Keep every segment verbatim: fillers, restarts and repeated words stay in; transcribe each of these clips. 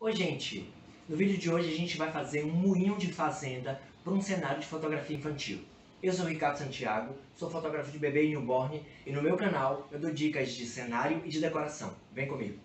Oi gente, no vídeo de hoje a gente vai fazer um moinho de fazenda para um cenário de fotografia infantil. Eu sou o Ricardo Santiago, sou fotógrafo de bebê e newborn e no meu canal eu dou dicas de cenário e de decoração. Vem comigo!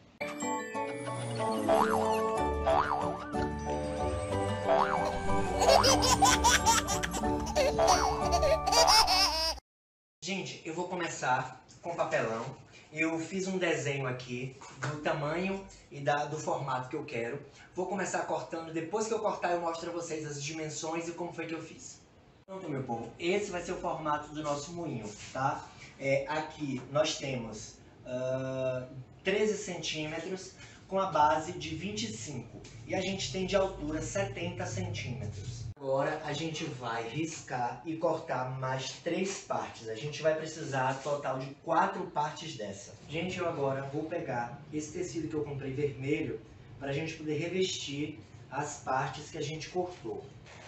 Gente, eu vou começar com papelão. Eu fiz um desenho aqui do tamanho e da, do formato que eu quero. Vou começar cortando, depois que eu cortar eu mostro a vocês as dimensões e como foi que eu fiz. Pronto, meu povo, esse vai ser o formato do nosso moinho, tá? É, aqui nós temos uh, treze centímetros com a base de vinte e cinco e a gente tem de altura setenta centímetros. Agora a gente vai riscar e cortar mais três partes. A gente vai precisar total de quatro partes dessa. Gente, eu agora vou pegar esse tecido que eu comprei vermelho para a gente poder revestir as partes que a gente cortou.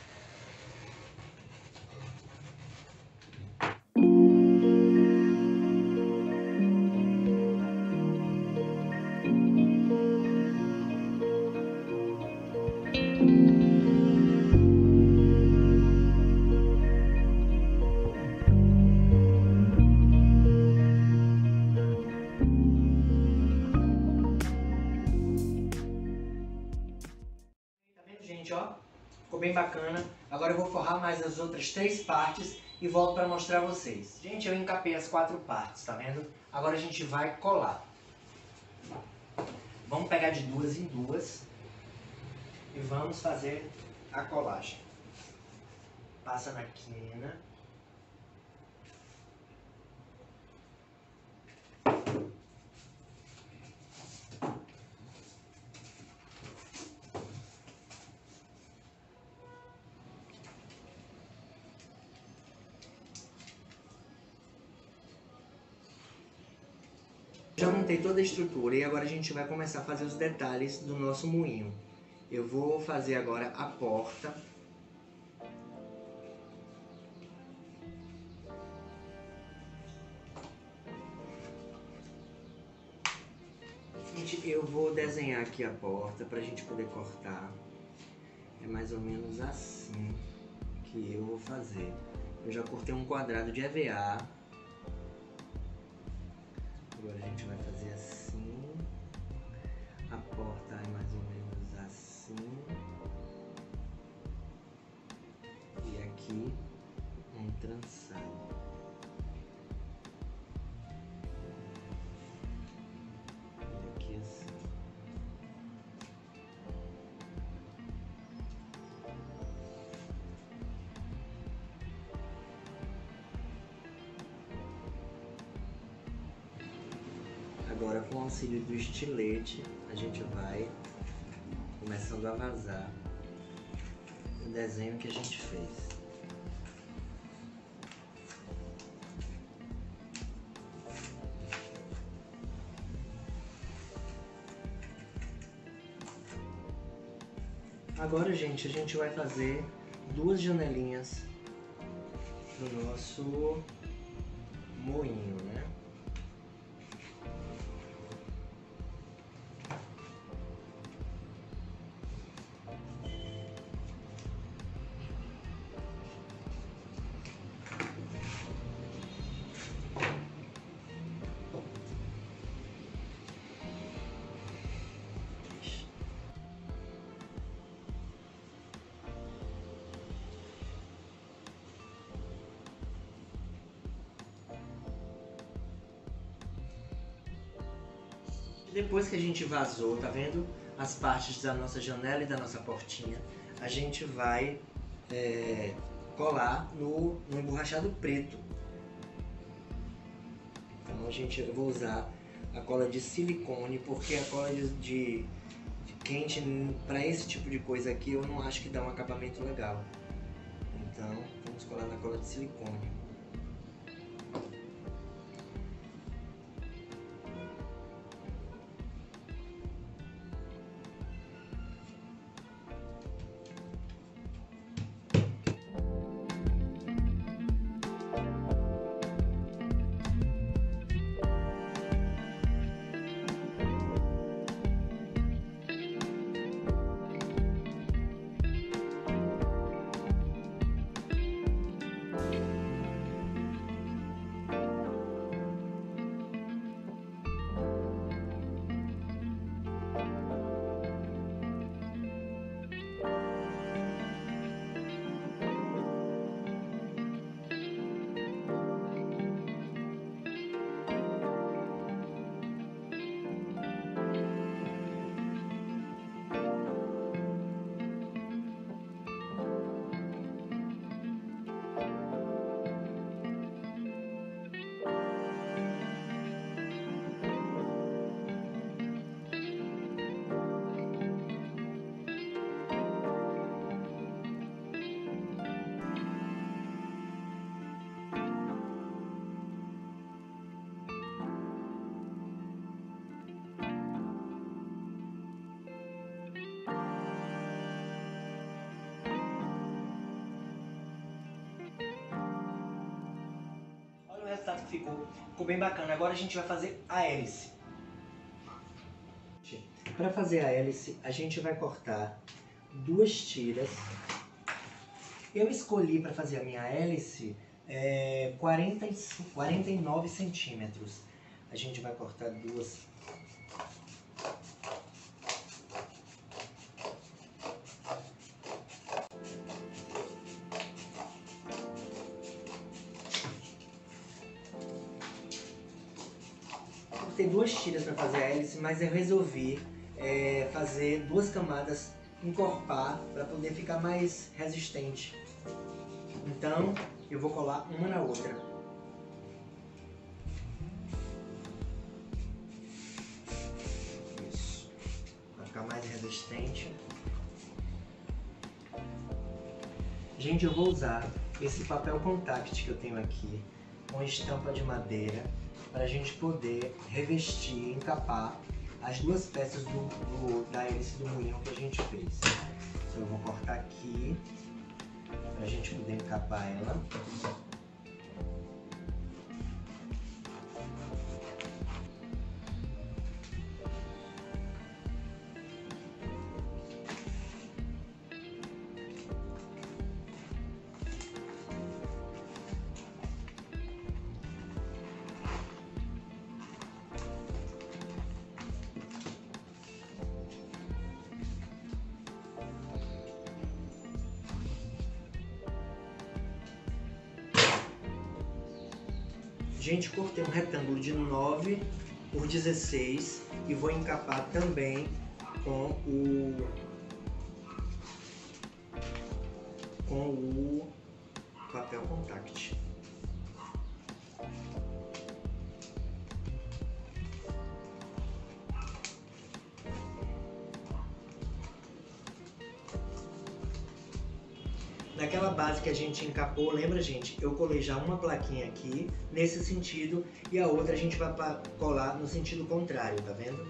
Gente, ó, ficou bem bacana. Agora eu vou forrar mais as outras três partes e volto para mostrar a vocês. Gente, eu encapei as quatro partes, tá vendo? Agora a gente vai colar. Vamos pegar de duas em duas e vamos fazer a colagem. Passa na quina. Já montei toda a estrutura e agora a gente vai começar a fazer os detalhes do nosso moinho. Eu vou fazer agora a porta. Gente, eu vou desenhar aqui a porta para a gente poder cortar. É mais ou menos assim que eu vou fazer. Eu já cortei um quadrado de E V A. Agora a gente vai fazer assim, a porta é mais ou menos assim, e aqui um trançado. E aqui assim. Agora, com o auxílio do estilete, a gente vai começando a vazar o desenho que a gente fez. Agora, gente, a gente vai fazer duas janelinhas no nosso moinho, né? Depois que a gente vazou, tá vendo? As partes da nossa janela e da nossa portinha, a gente vai é, colar no, no emborrachado preto. Então a gente, eu vou usar a cola de silicone, porque a cola de, de, de quente, para esse tipo de coisa aqui, eu não acho que dá um acabamento legal. Então vamos colar na cola de silicone. ficou, ficou bem bacana. Agora a gente vai fazer a hélice. Para fazer a hélice, a gente vai cortar duas tiras. Eu escolhi para fazer a minha hélice é, quarenta e cinco, quarenta e nove centímetros. A gente vai cortar duas. Cortei duas tiras para fazer a hélice, mas eu resolvi é, fazer duas camadas, encorpar para poder ficar mais resistente. Então eu vou colar uma na outra. Isso, para ficar mais resistente. Gente, eu vou usar esse papel contact que eu tenho aqui, com estampa de madeira, para a gente poder revestir, encapar as duas peças do, do, da hélice do moinho que a gente fez. Então eu vou cortar aqui, para a gente poder encapar ela. Gente, cortei um retângulo de nove por dezesseis e vou encapar também com o com o papel contact. Naquela base que a gente encapou, lembra, gente? Eu colei já uma plaquinha aqui, nesse sentido, e a outra a gente vai colar no sentido contrário, tá vendo?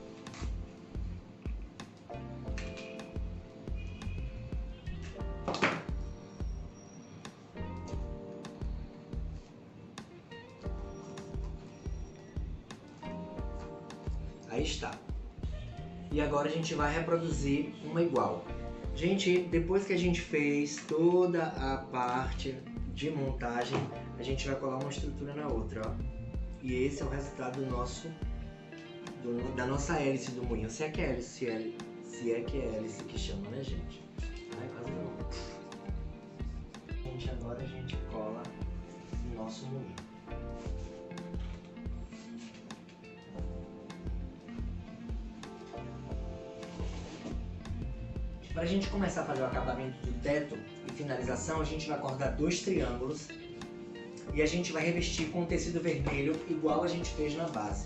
Aí está. E agora a gente vai reproduzir uma igual. Gente, depois que a gente fez toda a parte de montagem, a gente vai colar uma estrutura na outra, ó. E esse é o resultado do nosso, do, da nossa hélice do moinho. Se é que é hélice, se é, se é que é hélice que chama, né, gente? Ai, quase não. Gente, agora a gente cola o nosso moinho. Para a gente começar a fazer o acabamento do teto e finalização, a gente vai cortar dois triângulos e a gente vai revestir com tecido vermelho igual a gente fez na base.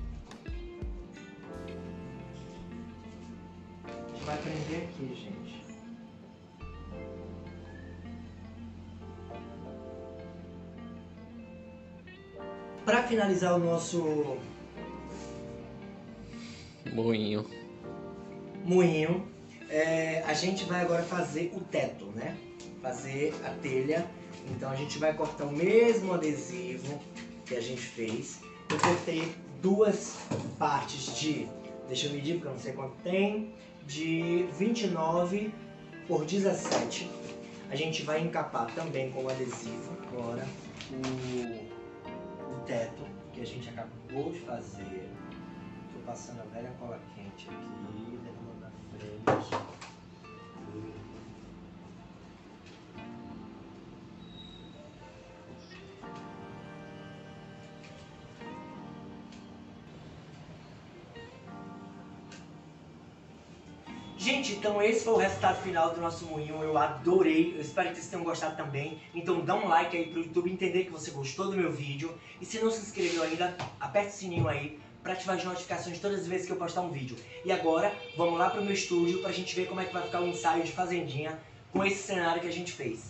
A gente vai prender aqui, gente. Para finalizar o nosso moinho, moinho É, a gente vai agora fazer o teto, né? Fazer a telha. Então a gente vai cortar o mesmo adesivo que a gente fez. Eu cortei duas partes de, deixa eu medir porque eu não sei quanto tem, de vinte e nove por dezessete. A gente vai encapar também com o adesivo agora o, o teto que a gente acabou de fazer. Estou passando a velha cola quente aqui, derramando na frente. Gente, então esse foi o resultado final do nosso moinho. Eu adorei, eu espero que vocês tenham gostado também. Então dá um like aí pro YouTube entender que você gostou do meu vídeo. E se não se inscreveu ainda, aperte o sininho aí para ativar as notificações todas as vezes que eu postar um vídeo. E agora, vamos lá pro meu estúdio pra gente ver como é que vai ficar o ensaio de fazendinha com esse cenário que a gente fez.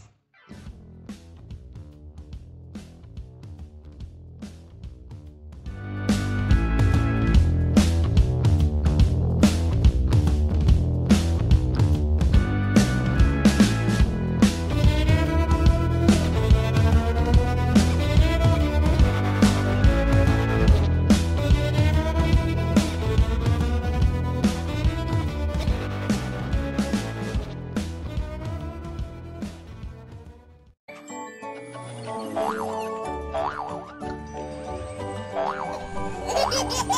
Hehehehe